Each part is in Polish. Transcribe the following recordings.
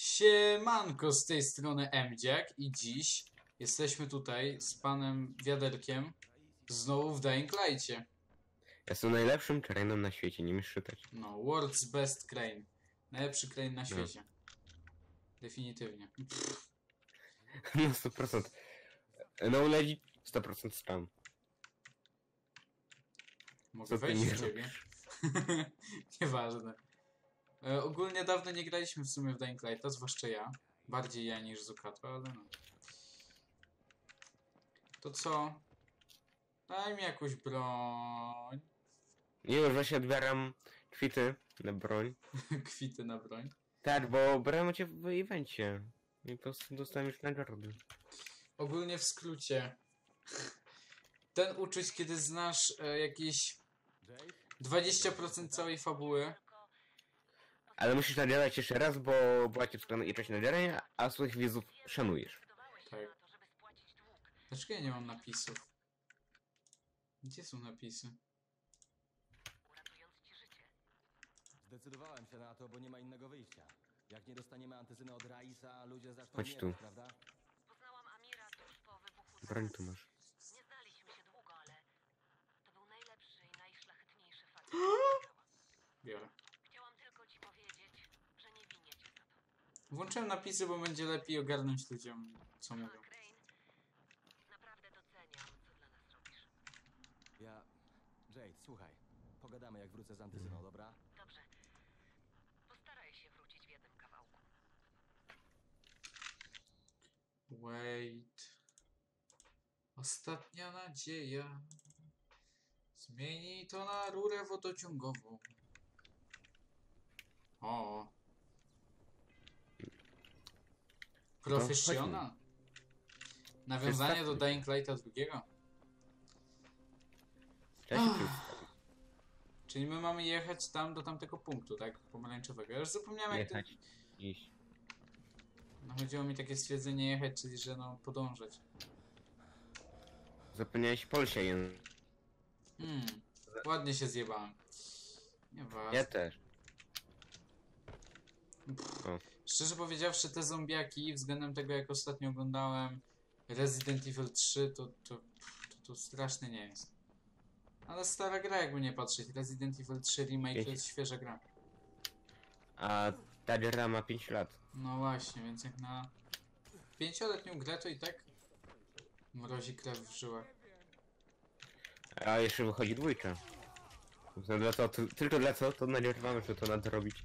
Siemanko, z tej strony Mdziak i dziś jesteśmy tutaj z panem Wiaderkiem znowu w Dying Light'cie. Jestem najlepszym crane'em na świecie, nie umiesz czytać. No, world's best crane. Najlepszy crane na No. świecie. Definitywnie. No 100%. No legit 100% spam. Mogę Co ty wejść nie w ciebie? Nieważne. Ogólnie dawno nie graliśmy w sumie w Dying Light'a, zwłaszcza ja. Bardziej ja niż Zukato, ale no. To co? Daj mi jakąś broń. Nie, już właśnie odbieram kwity na broń. Kwity na broń. Tak, bo brałem cię w evencie. I po prostu dostałem już nagrody. Ogólnie w skrócie. Ten uczuć, kiedy znasz jakieś 20% całej fabuły. Ale musisz nadzierać jeszcze raz, bo była ci wskazana ilość nadzierania, a swoich widzów szanujesz. Tak. Dlaczego ja nie mam napisów? Gdzie są napisy? Zdecydowałem się na to, bo nie ma innego wyjścia. Jak nie dostaniemy antyzyny od Raisa, ludzie zaczną Chodź umierać, tu. prawda? Poznałam Amira tuż po wybuchu Broń zawodu. tu masz. Nie znaliśmy się długo, ale to był najlepszy i najszlachetniejszy facet, jaki spotkałam. Biorę. Chciałam tylko ci powiedzieć, że nie winię cię za to. Włączyłem napisy, bo będzie lepiej ogarnąć ludziom, co mówią. Crane, naprawdę doceniam, co dla nas robisz. Jade, słuchaj. Pogadamy, jak wrócę z antyzyną, dobra? Dobrze. Postaraj się wrócić w jednym kawałku. Wait. Ostatnia nadzieja. Zmieni to na rurę wodociągową. O. Profesjonal. Nawiązanie do Dying Light'a drugiego. Cześć, przedstawić. Czyli my mamy jechać tam do tamtego punktu, tak? Pomarańczowego. Ja już zapomniałem jak to... Jechać. Iść. No chodziło mi takie stwierdzenie jechać, czyli że no podążać. Zapomniałeś Polsie jeden. Ładnie się zjebałem. Nieważne. Ja też. O. Szczerze powiedziawszy, te zombiaki względem tego jak ostatnio oglądałem Resident Evil 3 to straszne nie jest. Ale stara gra jakby nie patrzeć. Resident Evil 3 Remake to jest świeża gra. A ta gra ma 5 lat. No właśnie, więc jak na 5-letnią grę to i tak mrozi krew w żyłach. A jeszcze wychodzi dwójka. No dla co, tylko dla co, to nagrywamy, że to nadrobić.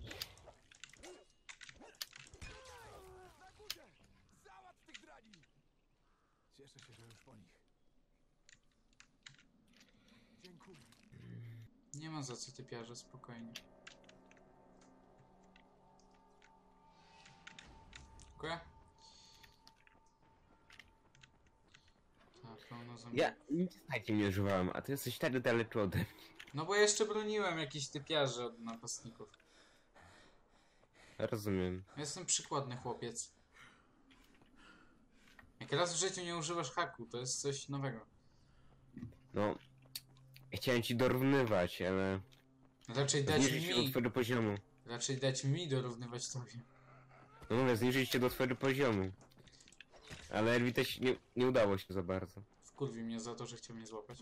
Załatw tych drani! Cieszę się, że już po nich. Dziękuję. Nie ma za co typiarze, spokojnie. Dziękuję. Tak, pełno zombie. Ja nic znajdzie nie używałem, a ty jesteś tak daleko ode mnie. No bo ja jeszcze broniłem jakichś typiarzy od napastników. Rozumiem. Ja jestem przykładny chłopiec. Jak raz w życiu nie używasz haku, to jest coś nowego. No, chciałem ci dorównywać, ale Raczej dać zniżyć się do mi, twojego poziomu. raczej dać mi dorównywać tobie. No mówię, zniżyć się do twojego poziomu. Ale Elwi też nie udało się za bardzo. Wkurwi mnie za to, że chciał mnie złapać.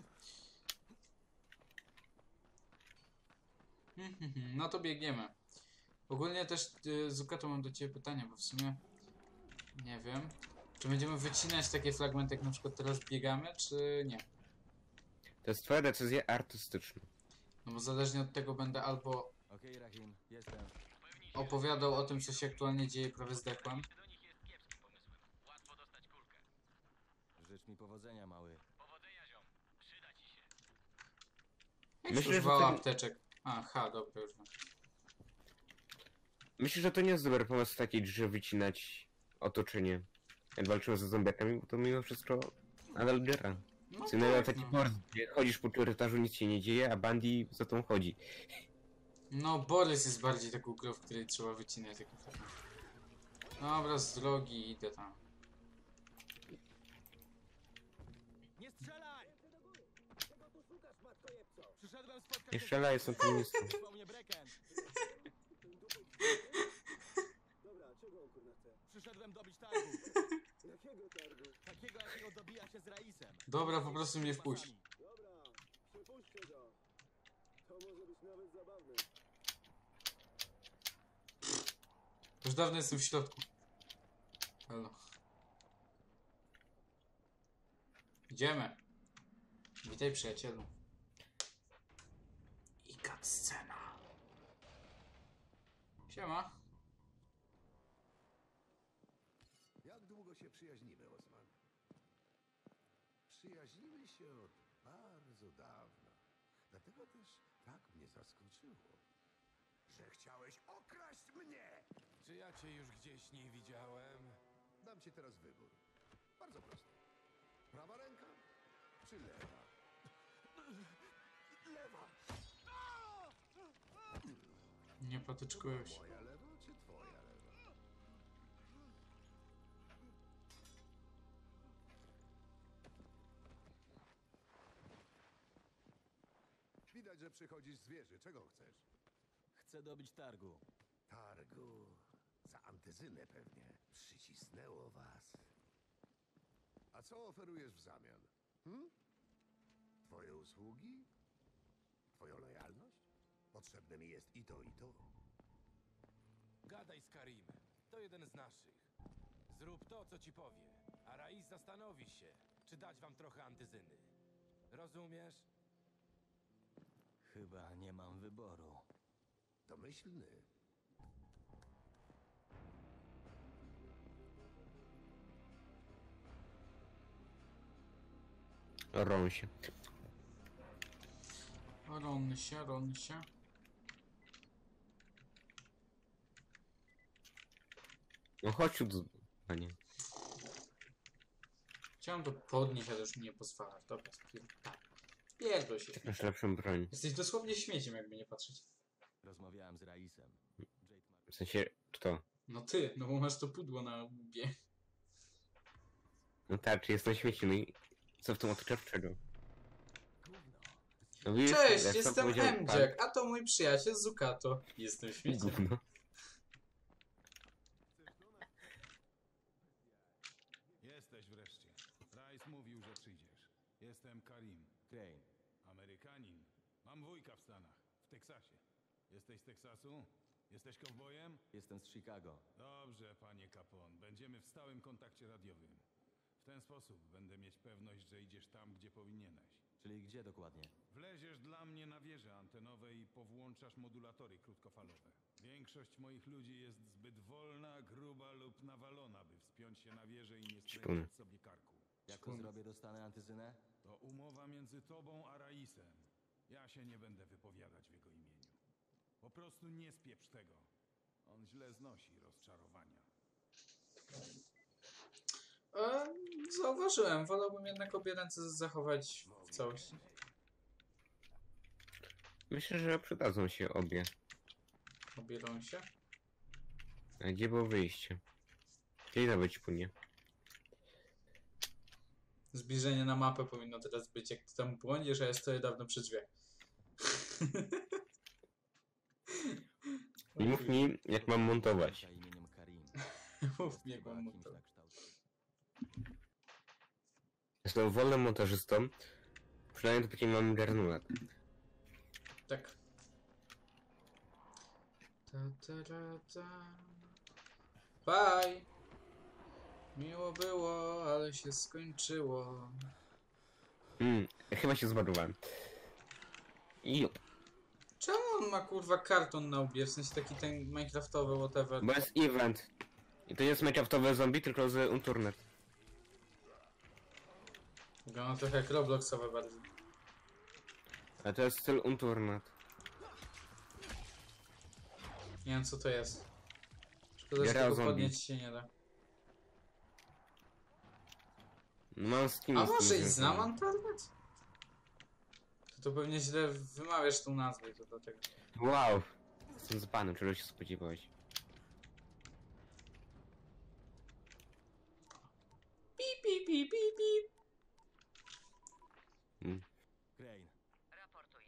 No to biegniemy. Ogólnie też, Zukato, mam do ciebie pytanie, bo w sumie nie wiem. Czy będziemy wycinać takie fragmenty, jak na przykład teraz biegamy, czy nie? To jest twoja decyzja artystyczna. No bo zależnie od tego będę albo Okej, Rahim, jestem. opowiadał o tym, co się aktualnie dzieje, prawie zdechłem. Życz mi powodzenia, mały. Myślę, że Używała to, apteczek. Aha, dobra, już wiem. myślę, że to nie jest dobry pomysł w takiej grze wycinać otoczenie. Jak walczymy ze zombiakami, bo to mimo wszystko nadal gra. No Co innego tak, taki no. port, gdzie chodzisz po korytarzu, nic się nie dzieje, a Bandy za tą chodzi. No, Borys jest bardziej taką grą, w której trzeba wycinać takie fragmenty. Dobra, z drogi idę tam. Nie strzelaj! Przyszedłem spotkać Nie strzelaj, jestem feministą. Wysłał mnie Brecken. Dobra, czego on kurna Przyszedłem dobić targu. Jakiego targu? Takiego, jakiego dobija się z Raisem. Dobra, po prostu mnie wpuść. Dobra, przepuśćcie go. To może być nawet zabawne. Już dawno jestem w środku. Halo. Idziemy. Witaj, przyjacielu. I cutscena. Siema. Jak długo się przyjaźnimy, Osman? Przyjaźnimy się od bardzo dawna. Dlatego też tak mnie zaskoczyło, że chciałeś okraść mnie! Czy ja cię już gdzieś nie widziałem? Dam ci teraz wybór. Bardzo prosty. Prawa ręka czy lewa? Lewa! Nie patyczkuję się. Moja lewa czy twoja lewa? Widać, że przychodzisz z wieży. Czego chcesz? Chcę dobić targu. Targu. Za antyzynę pewnie. Przycisnęło was. A co oferujesz w zamian? Twoje usługi? Twoją lojalność? Potrzebne mi jest i to, i to. Gadaj z Karimem. To jeden z naszych. Zrób to, co ci powie, a Rais zastanowi się, czy dać wam trochę antyzyny. Rozumiesz? Chyba nie mam wyboru. Domyślny. Rąsie. Ronsia, Ronsia. No chodź tu, panie. Chciałem to podnieść, ale już mi nie pozwala. Dobra, pierdol się. Masz lepszą broń. Jesteś dosłownie śmieciem, jakby nie patrzeć. Rozmawiałem z Raisem. Jade W sensie, kto? No ty, no bo masz to pudło na łbie. No tak, czy jestem śmieci, no i co w tym otoczewczego? Gówno. No widzisz, Cześć, jak sam jestem powiedział pan- M-Jack, a to mój przyjaciel Zukato. Jestem śmieciem. Gówno. Jesteś wreszcie. Rice mówił, że przyjdziesz. Jestem Karim, Crane. Amerykanin. Mam wujka w Stanach, w Teksasie. Jesteś z Teksasu? Jesteś kowbojem? Jestem z Chicago. Dobrze, panie Capone. Będziemy w stałym kontakcie radiowym. W ten sposób będę mieć pewność, że idziesz tam, gdzie powinieneś. Czyli gdzie dokładnie? Wleziesz dla mnie na wieże antenowe i powłączasz modulatory krótkofalowe. Większość moich ludzi jest zbyt wolna, gruba lub nawalona, by wspiąć się na wieżę i nie skręcić sobie karku. Jak to zrobię, dostanę antyzynę? To umowa między tobą a Raisem. Ja się nie będę wypowiadać w jego imieniu. Po prostu nie spieprz tego. On źle znosi rozczarowania. Zauważyłem, wolałbym jednak obie ręce zachować w całości. Myślę, że przydadzą się obie. Obierą się. A gdzie było wyjście? Kiedy nawet płynie? Zbliżenie na mapę powinno teraz być, jak ty tam błądzisz, a ja stoję dawno przy drzwiach. I mów mi, jak mam montować. Za imieniem Karim. Mów mi, jak Chyba mam kimś montować. na kształt. Jestem wolnym montażystą. Przynajmniej dopóki mam granulat. Tak. Ta, ta, ta, ta. Bye! Miło było, ale się skończyło. Chyba się zmarnowałem. Jup. Czemu on ma kurwa karton na łbie? W sensie taki ten minecraftowy, whatever. Bo jest event. I to nie jest minecraftowe zombie, tylko z Unturnet. Wygląda trochę jak Robloxowe bardziej. A to jest styl Unturnet. Nie wiem co to jest. Szkoda, że Gra tego zombie. podnieść się nie da. No mam skin. A może i znam Antarnet? To pewnie źle wymawiasz tą nazwę, to dlatego. Wow. Jestem z panem, czego się spodziewałeś? Pip, pip, pip, pip, pip. Crane. Raportuj.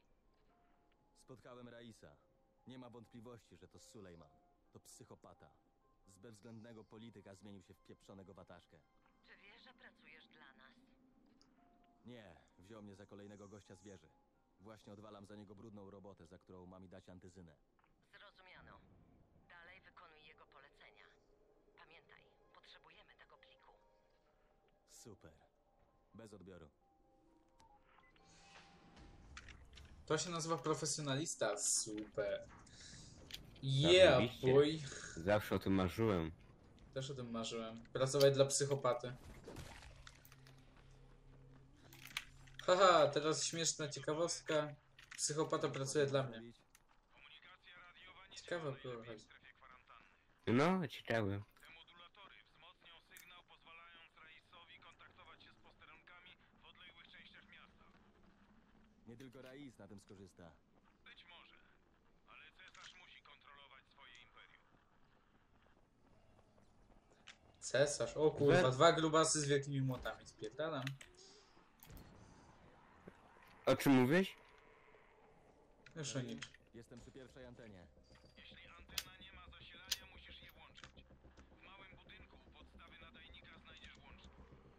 Spotkałem Raisa. Nie ma wątpliwości, że to Sulejman. To psychopata. z bezwzględnego polityka zmienił się w pieprzonego wataszkę. Czy wiesz, że pracujesz dla nas? Nie, wziął mnie za kolejnego gościa z wieży. Właśnie odwalam za niego brudną robotę, za którą ma mi dać antyzynę. Zrozumiano. Dalej wykonuj jego polecenia. Pamiętaj, potrzebujemy tego pliku. Super. Bez odbioru. To się nazywa profesjonalista. Super. Yeah, Zarobiście. boy. Zawsze o tym marzyłem. Też o tym marzyłem. Pracować dla psychopaty. Haha, teraz śmieszna ciekawostka. Psychopata pracuje dla mnie. Ciekawe, o kogo chodzi. No, ciekawe. Te modulatory wzmocnią sygnał, pozwalając Raisowi kontaktować się z posterunkami w odległych częściach miasta. Nie tylko Rais na tym skorzysta. Być może, ale cesarz musi kontrolować swoje imperium. Cesarz. O kurwa, dwa grubasy z wielkimi młotami. Spierdalam. O czym mówisz? Już o nic. Jestem przy pierwszej antenie. Jeśli antena nie ma zasilania, musisz je włączyć. W małym budynku u podstawy nadajnika znajdziesz łącznik.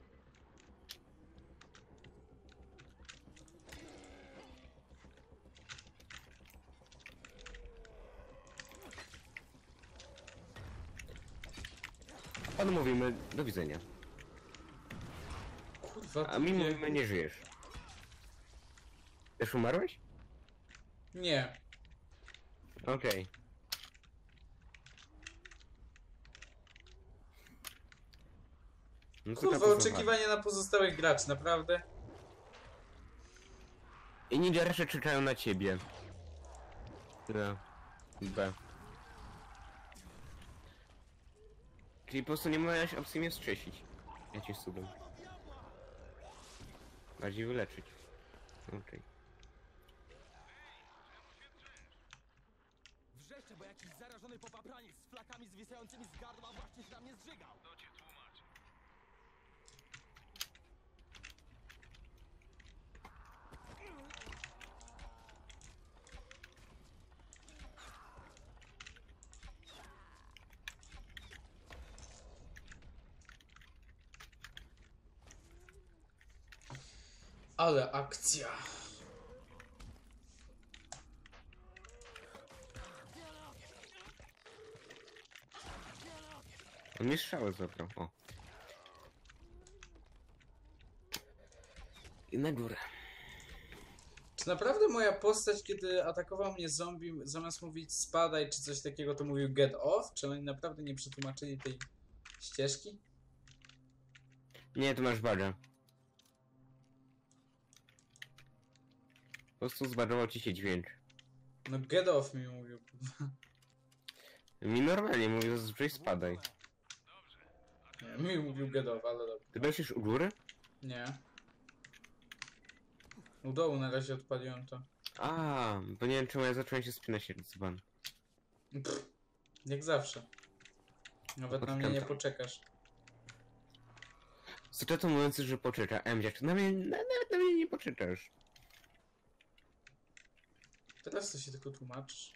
Panu mówimy do widzenia. Kurwa, A mi nie. mówimy nie żyjesz. Też umarłeś? Nie. Okej. No to Kurwa, tak oczekiwanie na pozostałych graczy, naprawdę? I ninja czekają na ciebie. No. B. Czyli po prostu nie miałeś opcji mnie wskrzesić. Ja cię cudem. Bardziej wyleczyć. Okej. Wrzeszczę, bo jakiś zarażony popapraniec z flakami zwisającymi z gardła właśnie się na mnie zżygał. To cię tłumaczę. Ale akcja. On mnie strzałę zabrał. O. I na górę. Czy naprawdę moja postać, kiedy atakował mnie zombie, zamiast mówić spadaj czy coś takiego, to mówił get off? Czy oni naprawdę nie przetłumaczyli tej ścieżki? Nie, tu masz baga. Po prostu zbagował ci się dźwięk. No get off mi mówił. Mi normalnie mówił zazwyczaj spadaj. Nie, mi mówił get off, ale dobra. Ty będziesz u góry? Nie. U dołu na razie odpaliłem to. A, bo nie wiem czemu ja zacząłem się spinać jak dzban. Pff, jak zawsze. Nawet na mnie nie poczekasz. Co to mówiący, że poczeka? Emdziak, nawet na mnie nie poczekasz. Teraz to się tylko tłumaczysz.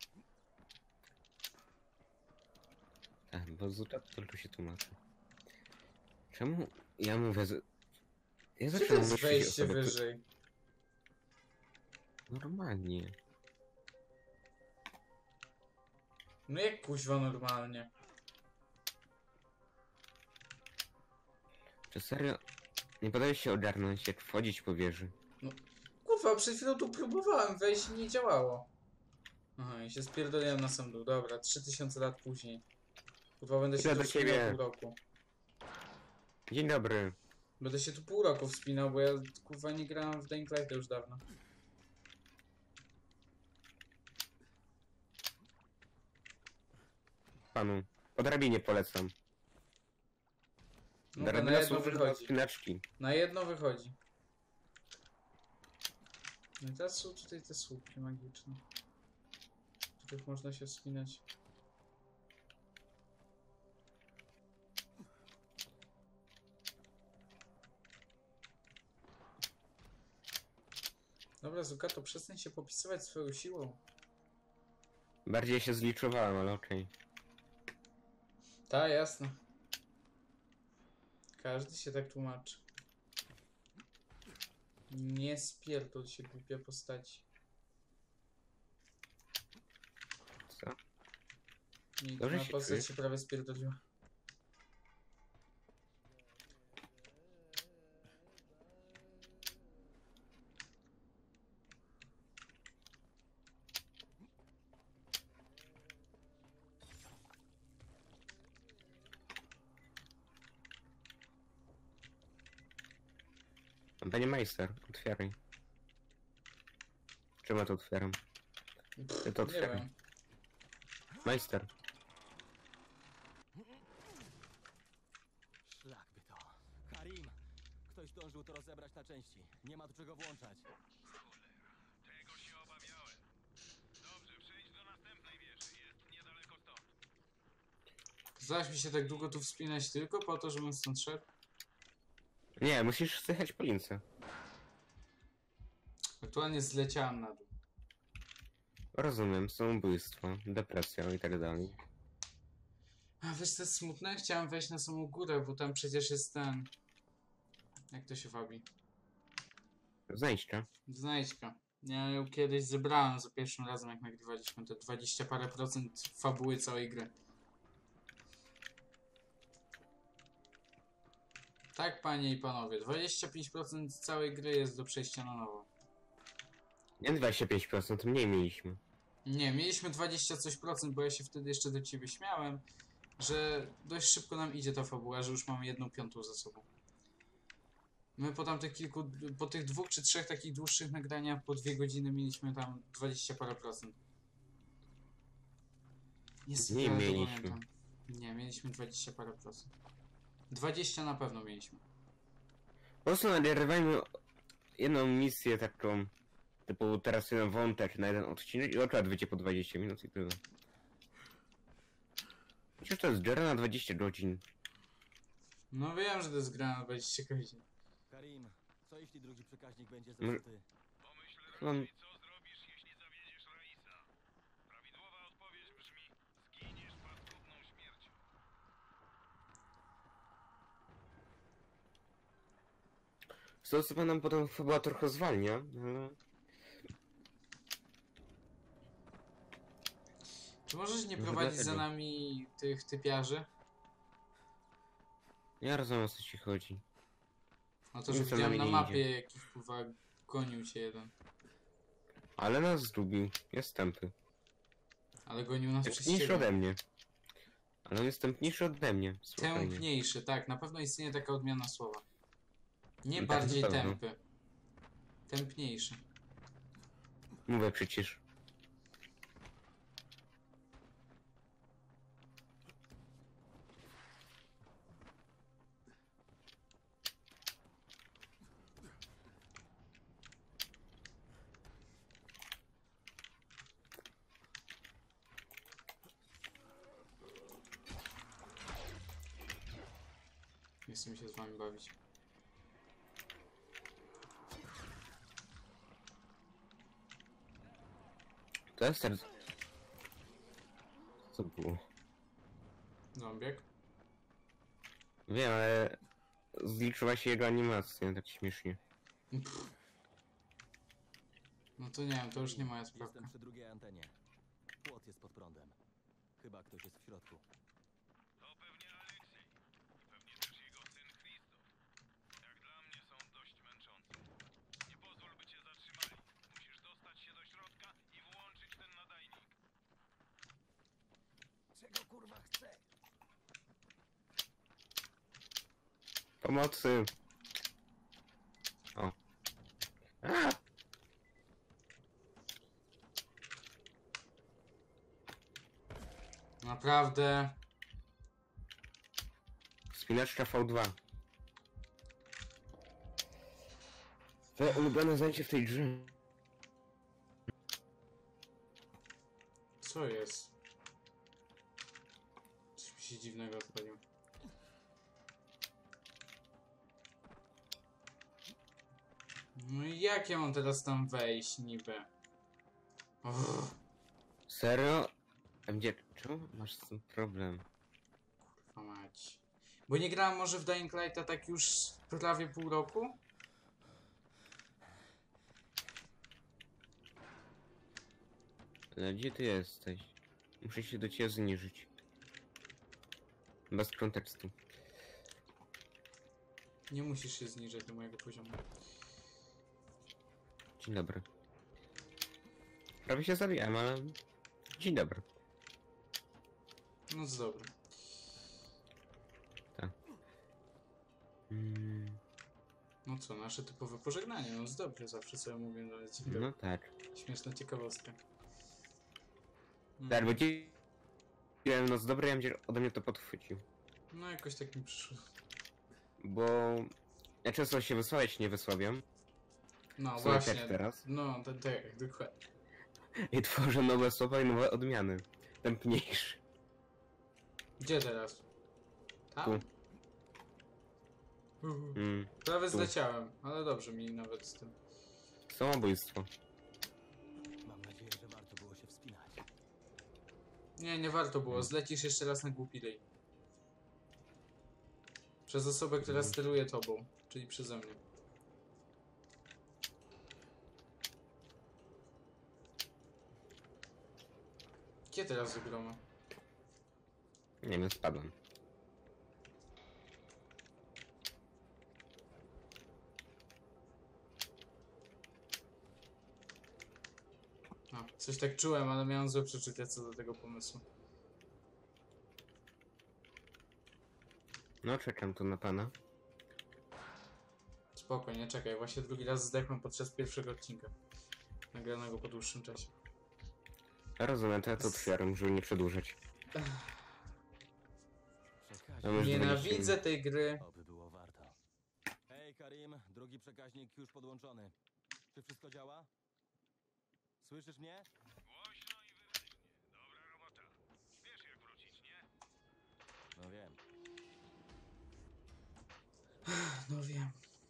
Tak, bo Zuta tylko się tłumaczy. Czemu ja mówię z... Ja Gdzie to zacząłem jest myśleć wejście osoby, wyżej? Normalnie. No jak kuźwa normalnie? Czy serio? Nie podaje się ogarnąć, jak wchodzić po wieży. Kurwa, przed chwilą tu próbowałem wejść i nie działało. Aha, i się spierdoliłem na sam dół. Dobra, 3000 lat później. Kurwa, będę się Idę tu do wspinał ciebie. pół roku. Dzień dobry. Będę się tu pół roku wspinał, bo ja kurwa nie grałem w Dying Light już dawno. Panu. Po drabinie polecam. No, na Drabina jedno służy do wychodzi. spinaczki. Na jedno wychodzi. No i teraz są tutaj te słupki magiczne. W których można się wspinać. Dobra, Zukato, przestań się popisywać swoją siłą. Bardziej się zliczowałem, ale okej. Ta, jasne. Każdy się tak tłumaczy. Nie spierdol się, głupia postaci. Co? Nic, Dobrze moja się postać czujesz? się prawie spierdoliła. Panie majster, otwieraj. Czemu ja to otwieram? Ja to Nie otwieram. wiem. Majster. Szlak by to. Karim! Ktoś zdążył to rozebrać na części. Nie ma tu czego włączać. Tego się obawiałem. Dobrze, przejdź do następnej wieży. Jest niedaleko stąd. Zaś mi się tak długo tu wspinać tylko po to, żebym stąd szedł. Nie, musisz zjechać po lince. Aktualnie zleciałem na dół. Rozumiem, samobójstwo, depresja i tak dalej. A wiesz co jest smutne? Chciałem wejść na samą górę, bo tam przecież jest ten... Jak to się wabi? Znajdźcie. Znajdźka. Ja ją kiedyś zebrałem za pierwszym razem, jak nagrywaliśmy te 20 parę procent fabuły całej gry. Tak, panie i panowie, 25% całej gry jest do przejścia na nowo. Nie 25%, mniej mieliśmy. Nie, mieliśmy 20 coś procent, bo ja się wtedy jeszcze do ciebie śmiałem, że dość szybko nam idzie ta fabuła, że już mamy 1/5 za sobą. My po tamtych po tych 2 czy 3 takich dłuższych nagraniach po 2 godziny mieliśmy tam 20 parę procent. Niestety, Nie ale to mieliśmy. pamiętam. Nie, mieliśmy 20 parę procent. 20 na pewno mieliśmy. Po prostu nagrywajmy jedną misję taką, typu teraz jeden wątek na jeden odcinek i akurat wyjdzie po 20 minut i tyle. Przecież to jest gra na 20 godzin. No wiem, że to jest gra na 20 godzin. Karim, co jeśli drugi przekaźnik będzie zepsuty? Chyba... Co zrobisz, jeśli zawiedziesz Raisa? Prawidłowa odpowiedź brzmi: zginiesz paskudną śmiercią. Co chyba nam potem chyba trochę zwalnia, ale... Czy możesz nie Może prowadzić za dlatego. nami tych typiarzy? Ja rozumiem, o co ci chodzi. No to, że Nic za widziałem nami na nie mapie, jaki wpływa gonił cię jeden. Ale nas zgubił. Jest tępy. Ale gonił nas przez Tępniejszy ciebie. ode mnie. Ale on jest tępniejszy ode mnie. Spokojnie. Tępniejszy, tak, na pewno istnieje taka odmiana słowa. Nie No tak, bardziej na pewno. tępy. Tępniejszy. Mówię przecież. Nie chcę mi się z wami bawić. To jest ten... Co było? Zombiek? Wiem, ale... Zliczyła się jego animacja, tak śmiesznie. No to nie wiem, to już nie moja sprawka. Jestem przy drugiej antenie. Płot jest pod prądem. Chyba ktoś jest w środku. To pewnie Aleksiej. I pewnie też jego syn Krzysztof. Jak dla mnie są dość męczące. Nie pozwól, by cię zatrzymali. Musisz dostać się do środka i włączyć ten nadajnik. Czego kurwa chce? Pomocy! O. A! Naprawdę. Spinaczka V2. Twoje ulubione zajęcie w tej grze. Co jest? Coś mi się dziwnego odpaliło. No i jak ja mam teraz tam wejść niby? Uff, Serio? MG, czemu masz z tym problem? Bo nie grałem może w Dying Lighta tak już prawie pół roku? Ale gdzie ty jesteś? Muszę się do ciebie zniżyć. Bez kontekstu. Nie musisz się zniżać do mojego poziomu. Dzień dobry. Prawie się zabijałem, ale... Dzień dobry. No to dobra. No co, nasze typowe pożegnanie, no jest dobrze, zawsze sobie mówię, że jest No tak. śmieszna ciekawostka. Tak, bo ci... No z dobrej, ja będzie ode mnie to podchwycił. No jakoś tak mi przyszło. Bo... Ja często się wysławiać nie wysławiam. No W sumie właśnie, też teraz. no tak, dokładnie. I tworzę nowe słowa i nowe odmiany. Tępniejsze. Gdzie teraz? Tam? Tu. Prawie tu. zleciałem, ale dobrze mi nawet z tym. Samobójstwo. Mam nadzieję, że warto było się wspinać. Nie warto było, zlecisz jeszcze raz na głupi ryj. Przez osobę, która steruje tobą, czyli przeze mnie. Gdzie teraz zagromy? Nie wiem, spadłem. A, coś tak czułem, ale miałem złe przeczucia co do tego pomysłu. No, czekam tu na pana. Spoko, nie czekaj, właśnie drugi raz zdechłem podczas pierwszego odcinka. Nagranego po dłuższym czasie. Rozumiem, to ja to otwieram, żeby nie przedłużać. Przekaźnik. No, już Nienawidzę tej gry. Oby było warto. Hej, Karim, drugi przekaźnik już podłączony. Czy wszystko działa? Słyszysz mnie? Głośno i wyraźnie. Dobra robota. Wiesz jak wrócić, nie? No wiem. No wiem.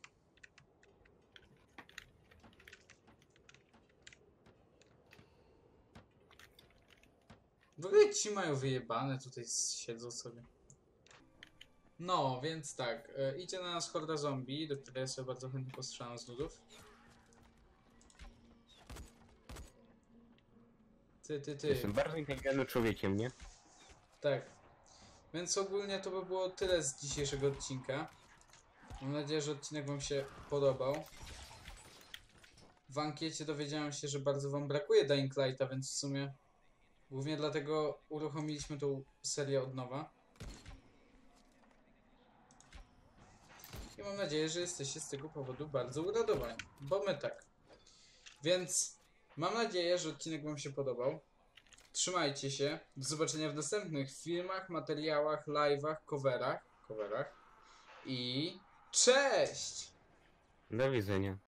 W ogóle ci mają wyjebane, tutaj siedzą sobie. No, więc tak, idzie na nas horda zombie, do której ja sobie bardzo chętnie postrzelam z nudów. Ty. Jestem bardzo inteligentnym człowiekiem, nie? Tak. Więc ogólnie to by było tyle z dzisiejszego odcinka. Mam nadzieję, że odcinek wam się podobał. W ankiecie dowiedziałem się, że bardzo wam brakuje Dying Lighta, więc w sumie głównie dlatego uruchomiliśmy tą serię od nowa. I mam nadzieję, że jesteście z tego powodu bardzo uradowani, bo my tak. Więc mam nadzieję, że odcinek wam się podobał. Trzymajcie się. Do zobaczenia w następnych filmach, materiałach, live'ach, coverach. I cześć! Do widzenia.